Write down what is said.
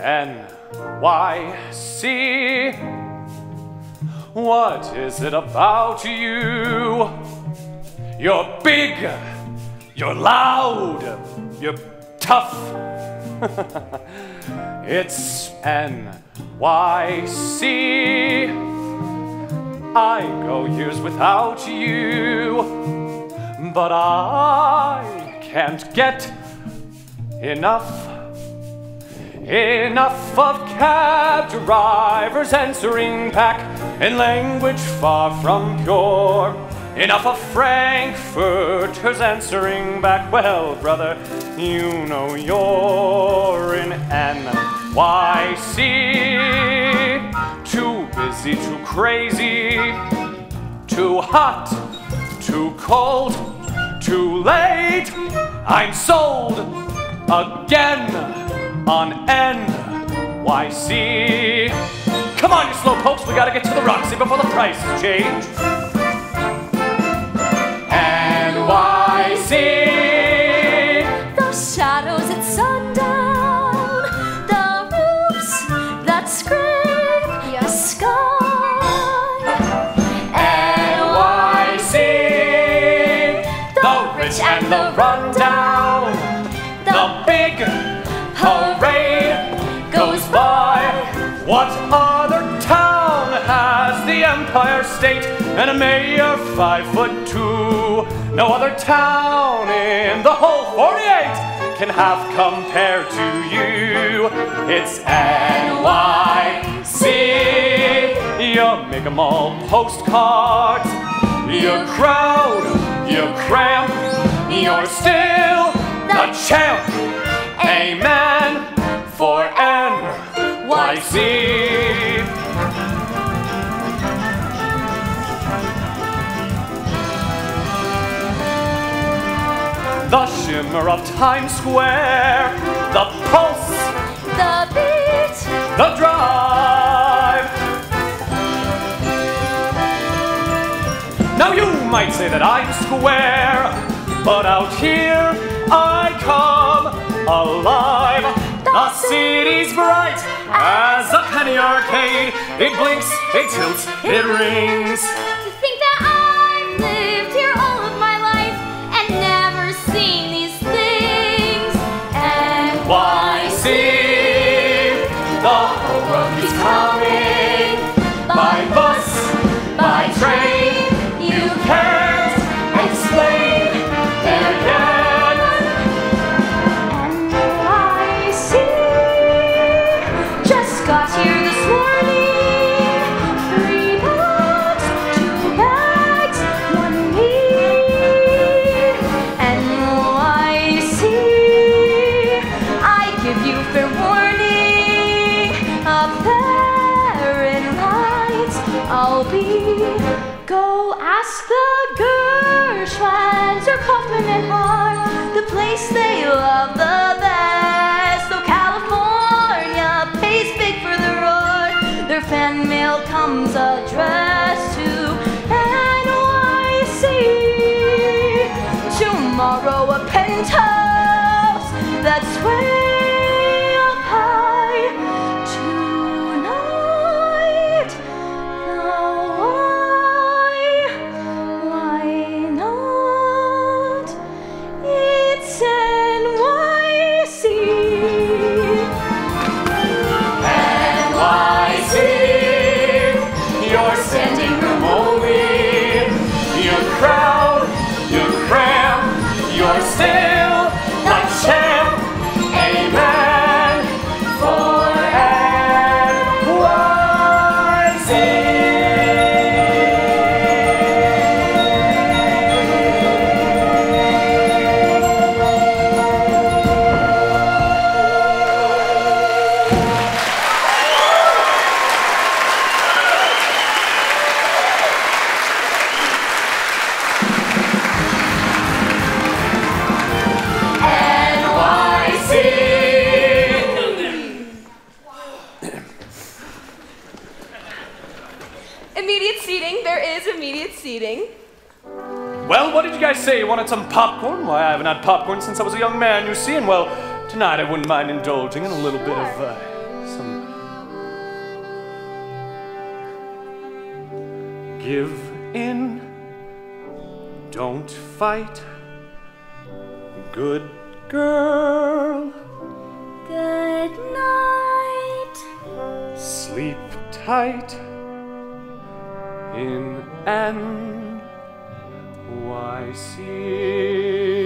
NYC. What is it about you? You're big, you're loud, you're tough. It's NYC. I go years without you, but I can't get enough of cab drivers answering back in language far from pure. Enough of Frankfurters answering back. Well, brother, you know you're in NYC. Too busy, too crazy, too hot, too cold, too late. I'm sold again on NYC. Come on, you slow pokes, we gotta get to the Roxy before the prices change. NYC. Those shadows at sundown, the roofs that scrape your sky. NYC. The rich and the rundown, the big parade goes by. What other town has the Empire State and a mayor 5'2"? No other town in the whole 48 can have compared to you. It's NYC. You make 'em all postcards. You're crowd, you're cramp, you're still the champ. Amen for NYC. The shimmer of Times Square, the pulse, The beat, the drive. Now you might say that I'm square, but out here I come alive. The city's bright as a penny arcade. It blinks, it tilts, it rings. to think that I've lived here all of my life and never seen these things. NYC, the whole world keeps coming. By bus, by train, you can't explain there yet. NYC, just got here this morning. 3 bags, 2 bags, 1 me. NYC, I give you fair warning. Up there in lights, I'll be. Go ask the Gershwins or Kaufman and Hart, the place they love the best. Though California pays big for the roar, their fan mail comes addressed to NYC. Tomorrow a penthouse that's way up high. Tonight, now why not? It's NYC. NYC, your standing room only. You're crowd, you're cram, you're still the champ. Amen for NYC. Immediate seating. There is immediate seating. Well, what did you guys say? You wanted some popcorn? Why, I haven't had popcorn since I was a young man, you see, and well, tonight I wouldn't mind indulging in a little bit of Give in, don't fight, good girl. Good night. Sleep tight in NYC.